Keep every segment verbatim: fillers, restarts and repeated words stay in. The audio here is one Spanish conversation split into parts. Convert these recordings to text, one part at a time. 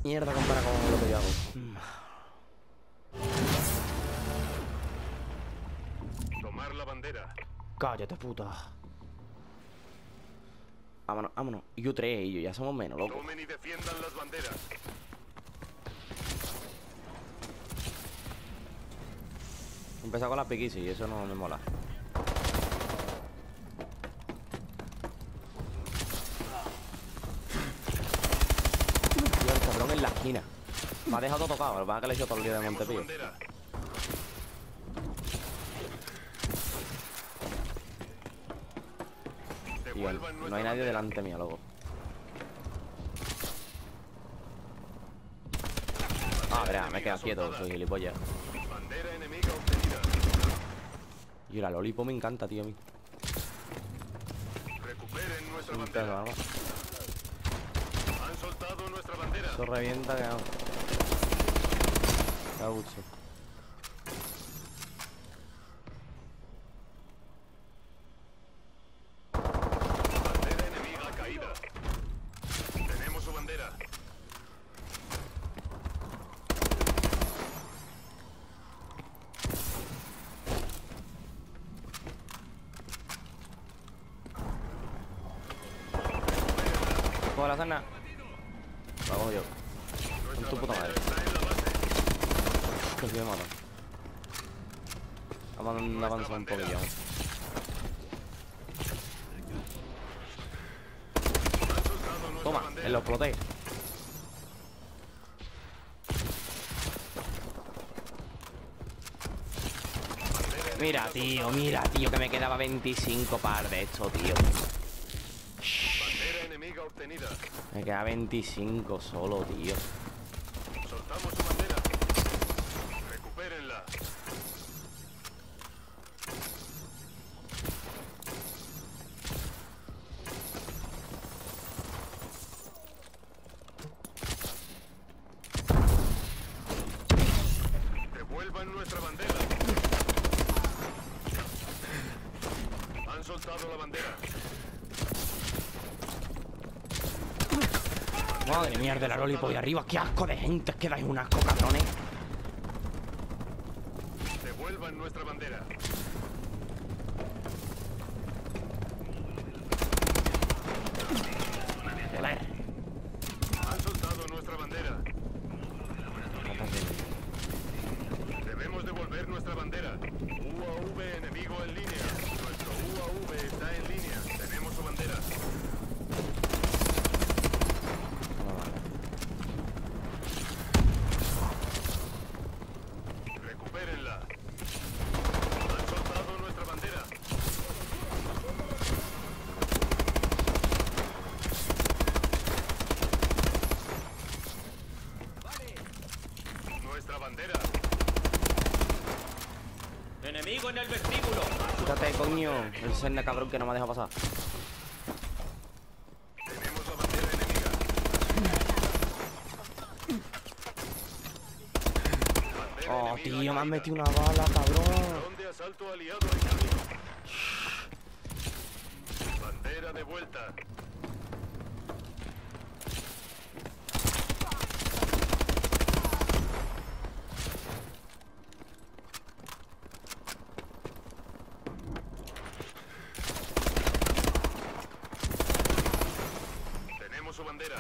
mierda compara con lo que yo hago. Tomar la bandera. Cállate, puta. Vámonos, vámonos. Yo tres, y yo ya somos menos, loco. Tomen y defiendan las banderas. Empezar con la piquis y eso no me mola. Tío, el cabrón en la esquina. Me ha dejado todo tocado. Lo que pasa es que le he hecho todo el día de Tenemos su Montepío. bandera. Tío, Devuelvan no nuestra hay nadie bandera. delante mío, loco. Ah, verá, me he quedado quieto, soy gilipollas. Bandera enemiga obtenida. Y la Lolipo me encanta, tío, a mí. Recuperen nuestra Un bandera. perro, vamos. Han soltado nuestra bandera. Eso revienta que vamos. Está gusto. Bandera enemiga caída. Tenemos su bandera. Coge la cena. La cojo yo. Nuestra tu puta bandera madre. está en la base. Que se me mata. Vamos a avanzar un poquillo. Han soltado nuestra Toma, bandera. en lo exploté. Bandera Mira, enemiga tío, soltada. mira, tío, que me quedaba veinticinco par de esto, tío. Bandera enemiga obtenida. Me queda veinticinco solo, tío. Soltamos su bandera. Recupérenla. Devuelvan nuestra bandera. Han soltado la bandera. Madre mierda, la Lolipo ahí arriba. Qué asco de gente, es que dais un asco, cabrones. Devuelvan nuestra bandera. Joder. Han soltado nuestra bandera. Debemos devolver nuestra bandera. U A V enemigo en línea. Nuestro U A V está en línea. Tenemos su bandera. Recupérenla. Han soltado nuestra bandera. Nuestra bandera. ¡Enemigo en el vestíbulo! Fíjate, coño, el Serna cabrón que no me ha dejado pasar. Tenemos la bandera enemiga. Bandera Oh, enemiga tío, me han caída. metido una bala, cabrón. Dron de asalto aliado en camino. Bandera de vuelta. Tenemos su bandera.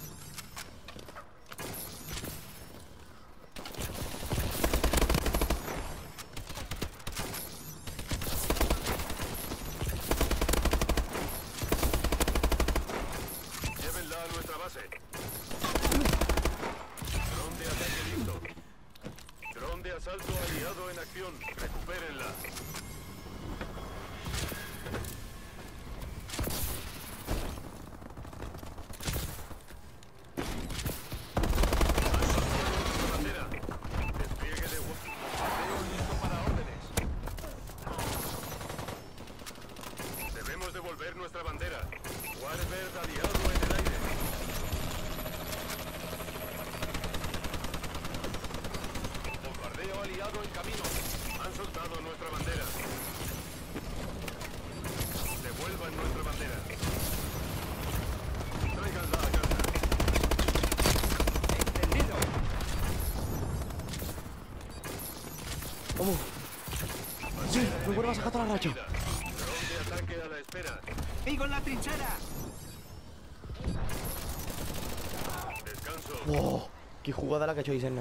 Llévenla a nuestra base. Dron de ataque listo. Dron de asalto aliado en acción. Recupérenla. Bandera. Despliegue de bombardeo listo para órdenes. Debemos devolver nuestra bandera. Warbird aliado en el aire. Bombardeo aliado en camino. Han soltado va a sacar toda la racha. Dron de ataque a la espera. ¡Amigo en la trinchera! Descanso. ¡Wow! ¡Qué jugada la que ha hecho Iserna!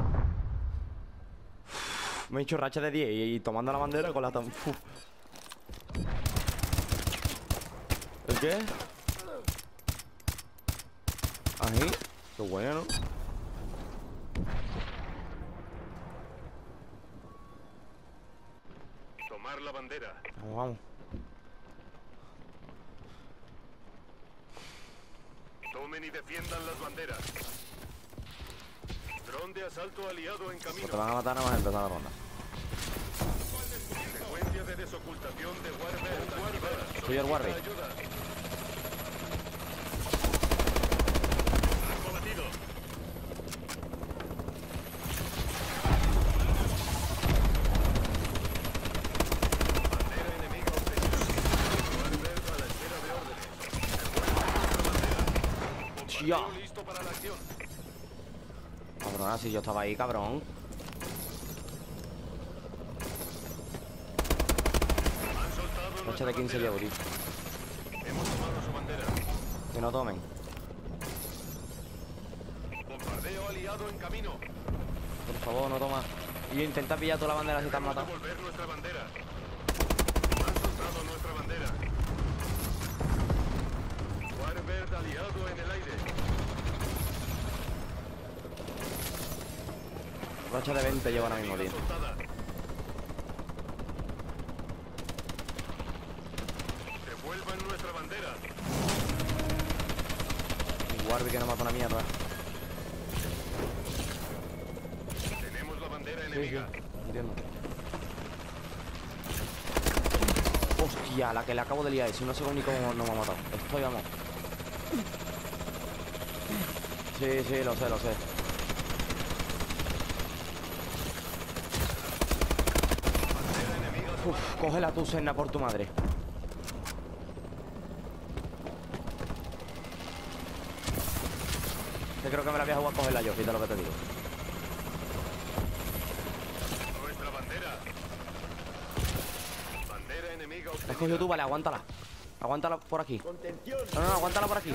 Me he hecho racha de diez y, y tomando la bandera con la tan... Uf. ¿El qué? Ahí. Qué bueno, ¿no? Tomar la bandera. Vamos, vamos. Tomen y defiendan las banderas. Dron de asalto aliado en Pues camino. te van a matar nada más empezar la ronda. Secuencia de desocultación de Warbird activada. Soy el Warbird. Ayuda. Arco batido. Bandera enemiga obtenida. Warbird a la espera de órdenes. ¡Hostia! Bombardeo listo para la acción. Cabrón, así yo estaba ahí, cabrón. Han soltado Racha nuestra de quince bandera. llevo, tío. Hemos tomado su bandera. Que no tomen. Bombardeo aliado en camino. Por favor, no toma. Y intenta pillar toda la bandera si te han Debemos matado. devolver nuestra bandera. Han soltado nuestra bandera. Warbird aliado en el aire. Racha de veinte llevo ahora mismo, tío. Soltada. Devuelvan nuestra bandera. Guardi que no mata una mierda. Tenemos la bandera Sí, sí, enemiga. entiendo. Hostia, la que le acabo de liar. Si no sé ni cómo no me ha matado. Estoy, vamos. Sí, sí, lo sé, lo sé. Bandera enemiga Uf, cógela tú, Senna, por tu madre. Yo creo que me la voy a jugar a cogerla yo, fíjate lo que te digo. nuestra bandera. Bandera enemiga La has obtenida. cogido tú, vale, aguántala. Aguántala por aquí. No, no, no, aguántala por aquí.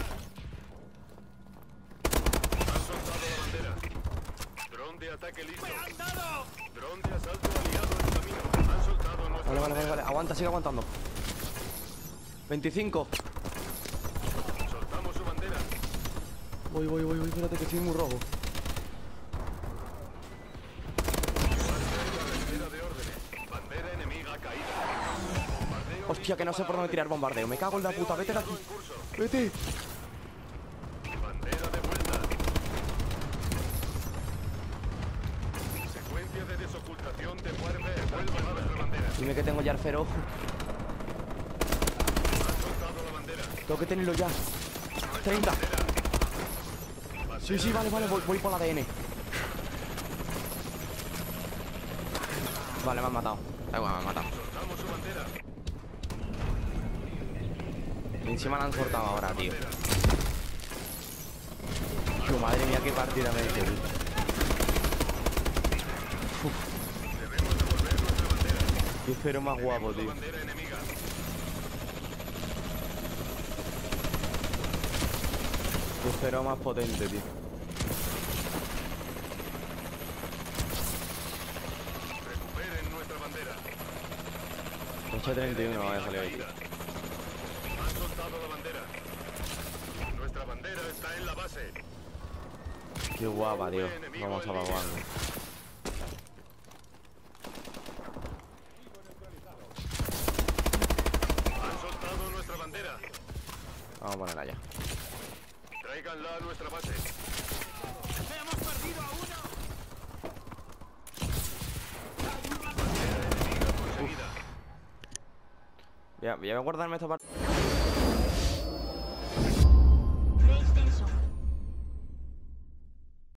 Han soltado la bandera. Dron de ataque listo. Dron de asalto aliado en camino. Han soltado nuestra Vale, vale, vale, bandera. vale. Aguanta, sigue aguantando. veinticinco. Soltamos su bandera. Voy, voy, voy, voy, espérate que estoy muy rojo. Bandera a la espera de órdenes. Bandera enemiga caída. Bombardeo Hostia, que no sé por dónde tirar bombardeo. Me cago en la puta, vete de aquí. en curso. Vete. Bandera de vuelta. Secuencia de desocultación de Warbird. Vuelvan a nuestra bandera. Dime que tengo ya el feroz. Han soltado la bandera. Tengo que tenerlo ya. treinta. Sí, sí, vale, vale, voy, voy por la A D N. Vale, me han matado. Da igual, me han matado. Soltamos su bandera. Y encima la han cortado ahora, tío. Tío, madre mía, qué partida me he hecho, tío. Debemos devolver nuestra bandera. Qué cero más guapo, Tenemos la tío. bandera enemiga. Qué cero más potente, tío. Recuperen nuestra bandera. ocho treinta y uno vaya a salir ahí. Caída. Han soltado la bandera. Nuestra bandera está en la base. Qué guapa, tío. Vamos a vaguar. Han soltado nuestra bandera. Vamos a ponerla ya. Tráiganla a nuestra base. ¡Hemos perdido a uno! Bandera enemiga conseguida. Ya, voy a guardarme esta parte.